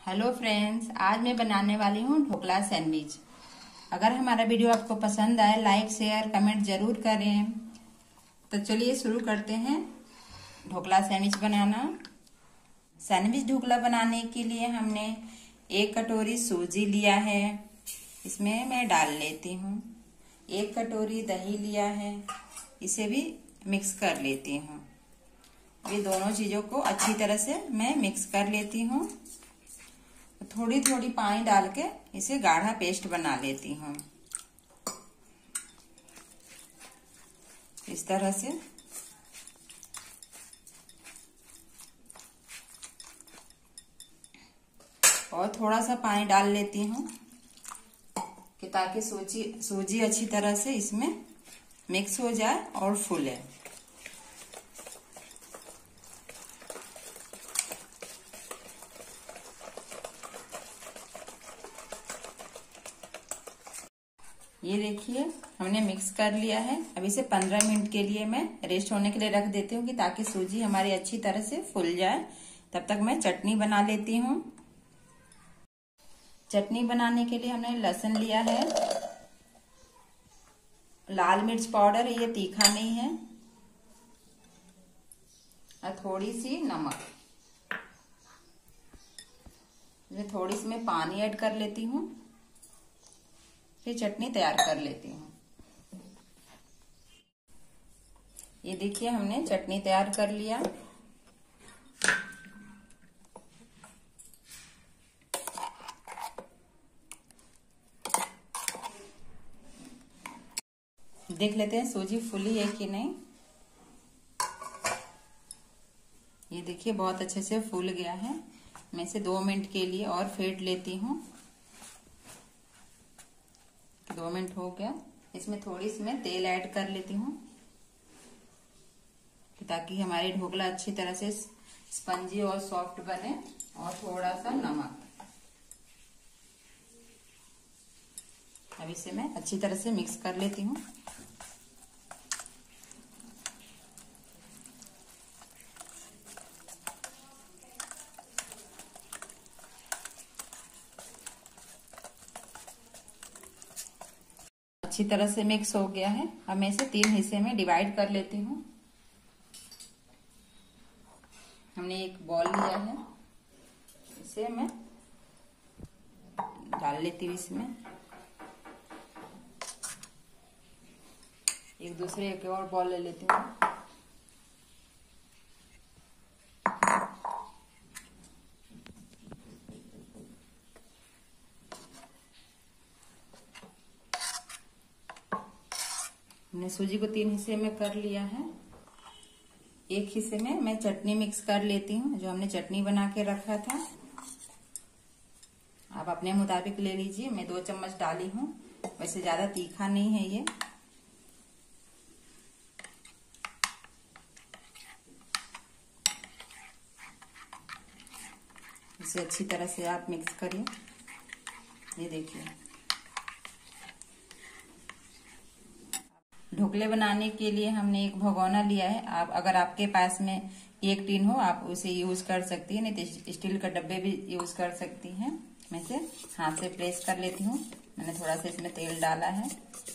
Hello friends, आज मैं बनाने वाली हूँ ढोकला सैंडविच। अगर हमारा वीडियो आपको पसंद आए लाइक शेयर कमेंट जरूर करें। तो चलिए शुरू करते हैं ढोकला सैंडविच बनाना। सैंडविच ढोकला बनाने के लिए हमने 1 कटोरी सूजी लिया है, इसमें मैं डाल लेती हूँ। 1 कटोरी दही लिया है, इसे भी मिक्स कर लेती हूँ। ये दोनों चीजों को अच्छी तरह से मैं मिक्स कर लेती हूँ। थोड़ी थोड़ी पानी डाल के इसे गाढ़ा पेस्ट बना लेती हूँ। इस तरह से और थोड़ा सा पानी डाल लेती हूँ कि ताकि सूजी अच्छी तरह से इसमें मिक्स हो जाए और फूले। ये देखिए हमने मिक्स कर लिया है। अब इसे 15 मिनट के लिए मैं रेस्ट होने के लिए रख देती हूँ कि ताकि सूजी हमारी अच्छी तरह से फूल जाए। तब तक मैं चटनी बना लेती हूँ। चटनी बनाने के लिए हमने लहसुन लिया है, लाल मिर्च पाउडर, ये तीखा नहीं है, और थोड़ी सी नमक। मैं थोड़ी सी मैं पानी ऐड कर लेती हूँ, फिर चटनी तैयार कर लेती हूँ। ये देखिए हमने चटनी तैयार कर लिया। देख लेते हैं सूजी फूली है कि नहीं। ये देखिए बहुत अच्छे से फूल गया है। मैं इसे 2 मिनट के लिए और फेंट लेती हूँ। 2 मिनट हो गया। इसमें थोड़ी सी मैं तेल ऐड कर लेती हूँ ताकि हमारी ढोकला अच्छी तरह से स्पंजी और सॉफ्ट बने। और थोड़ा सा नमक। अब इसे मैं अच्छी तरह से मिक्स कर लेती हूँ। अच्छी तरह से मिक्स हो गया है। अब मैं इसे 3 हिस्से में डिवाइड कर लेती हूँ। हमने एक बॉल लिया है, इसे मैं डाल लेती हूँ इसमें। एक दूसरे एक और बॉल ले लेती हूँ। हमने सूजी को 3 हिस्से में कर लिया है। एक हिस्से में मैं चटनी मिक्स कर लेती हूँ, जो हमने चटनी बना के रखा था। आप अपने मुताबिक ले लीजिए। मैं 2 चम्मच डाली हूँ, वैसे ज्यादा तीखा नहीं है ये। इसे अच्छी तरह से आप मिक्स करिए। ये देखिए ढोकले बनाने के लिए हमने एक भगोना लिया है। आप अगर आपके पास में एक टीन हो आप उसे यूज कर सकती है, नहीं तो स्टील का डब्बे भी यूज कर सकती हैं। मैं इसे हाथ से प्रेस कर लेती हूँ। मैंने थोड़ा सा इसमें तेल डाला है।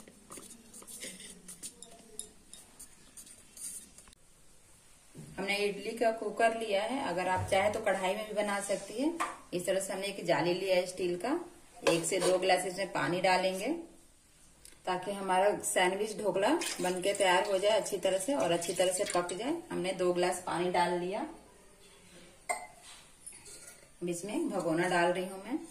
हमने इडली का कुकर लिया है, अगर आप चाहे तो कढ़ाई में भी बना सकती है। इस तरह से हमने एक जाली लिया है स्टील का। 1 से 2 गिलास इसमें पानी डालेंगे ताकि हमारा सैंडविच ढोकला बनके तैयार हो जाए अच्छी तरह से और अच्छी तरह से पक जाए। हमने 2 गिलास पानी डाल दिया। इसमें भगोना डाल रही हूं मैं।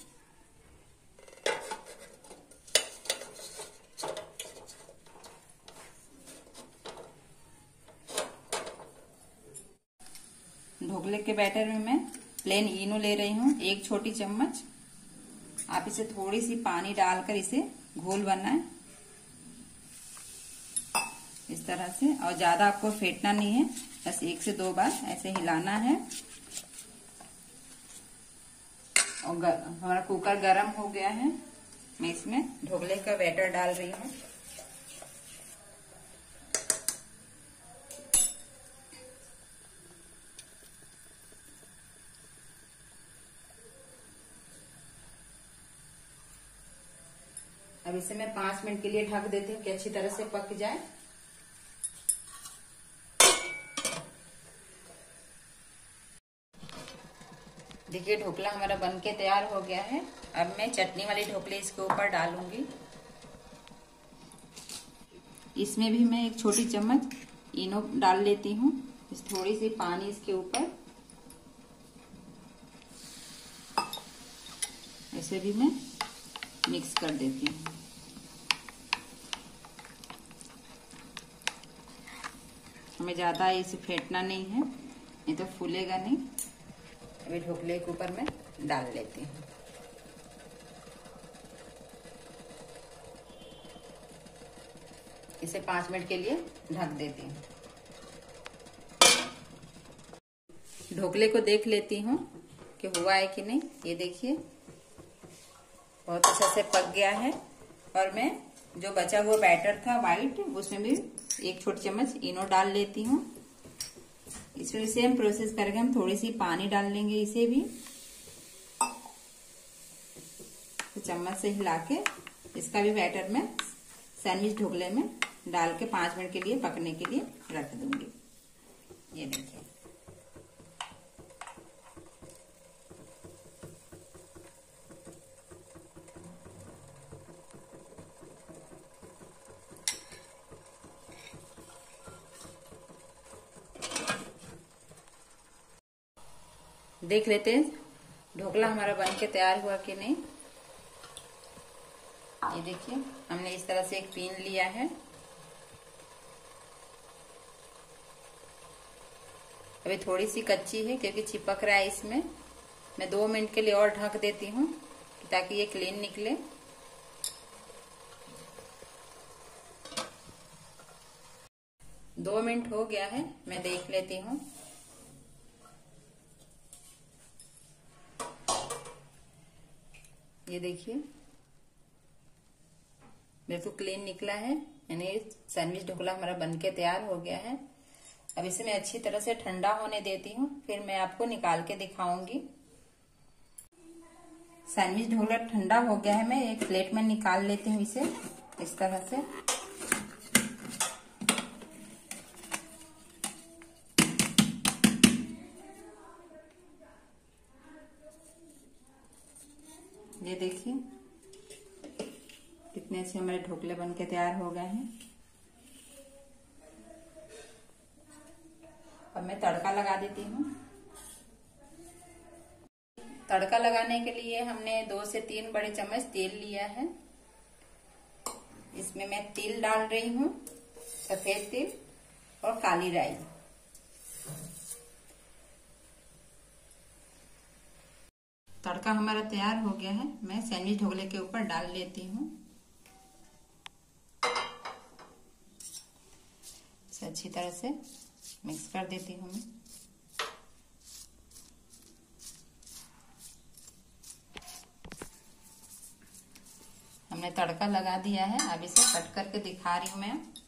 ढोकले के बैटर में मैं प्लेन इनो ले रही हूँ, 1 छोटी चम्मच। आप इसे थोड़ी सी पानी डालकर इसे घोल बनाएं इस तरह से। और ज्यादा आपको फेंटना नहीं है, बस 1 से 2 बार ऐसे हिलाना है। और हमारा कुकर गरम हो गया है। मैं इसमें ढोकले का बैटर डाल रही हूँ। इसे मैं 5 मिनट के लिए ढक देती हूँ कि अच्छी तरह से पक जाए। देखिए ढोकला हमारा बनके तैयार हो गया है। अब मैं चटनी वाली ढोकले इसके ऊपर डालूंगी। इसमें भी मैं एक छोटी चम्मच इनो डाल लेती हूँ। इस थोड़ी सी पानी इसके ऊपर, ऐसे भी मैं मिक्स कर देती हूँ। हमें ज्यादा इसे फेंटना नहीं है, नहीं तो फूलेगा नहीं। अभी ढोकले के ऊपर मैं डाल लेती हूँ। इसे 5 मिनट के लिए ढक देती हूँ। ढोकले को देख लेती हूँ कि हुआ है कि नहीं। ये देखिए बहुत अच्छा से पक गया है। और मैं जो बचा हुआ बैटर था वाइट, उसमें भी एक छोटी चम्मच इनो डाल लेती हूँ। इसमें सेम प्रोसेस करके हम थोड़ी सी पानी डाल लेंगे। इसे भी तो चम्मच से हिला के इसका भी बैटर मैं सैंडविच ढोकले में डाल के 5 मिनट के लिए पकने के लिए रख दूंगी। ये देखिए देख लेते हैं ढोकला हमारा बनके तैयार हुआ कि नहीं। ये देखिए हमने इस तरह से एक पीन लिया है। अभी थोड़ी सी कच्ची है क्योंकि चिपक रहा है इसमें। मैं 2 मिनट के लिए और ढक देती हूँ ताकि ये क्लीन निकले। दो मिनट हो गया है, मैं देख लेती हूँ। ये देखिए बिल्कुल क्लीन निकला है, यानी सैंडविच ढोकला हमारा बनके तैयार हो गया है। अब इसे मैं अच्छी तरह से ठंडा होने देती हूँ, फिर मैं आपको निकाल के दिखाऊंगी। सैंडविच ढोकला ठंडा हो गया है, मैं एक प्लेट में निकाल लेती हूँ इसे इस तरह से। ये देखिए कितने अच्छे हमारे ढोकले बनके तैयार हो गए हैं। अब मैं तड़का लगा देती हूँ। तड़का लगाने के लिए हमने 2 से 3 बड़े चम्मच तेल लिया है। इसमें मैं तिल डाल रही हूँ, सफेद तिल और काली राई। तड़का हमारा तैयार हो गया है, मैं सैंडविच ढोकले के ऊपर डाल लेती हूँ। इसे अच्छी तरह से मिक्स कर देती हूँ मैं। हमने तड़का लगा दिया है, अब इसे कट करके दिखा रही हूँ मैं।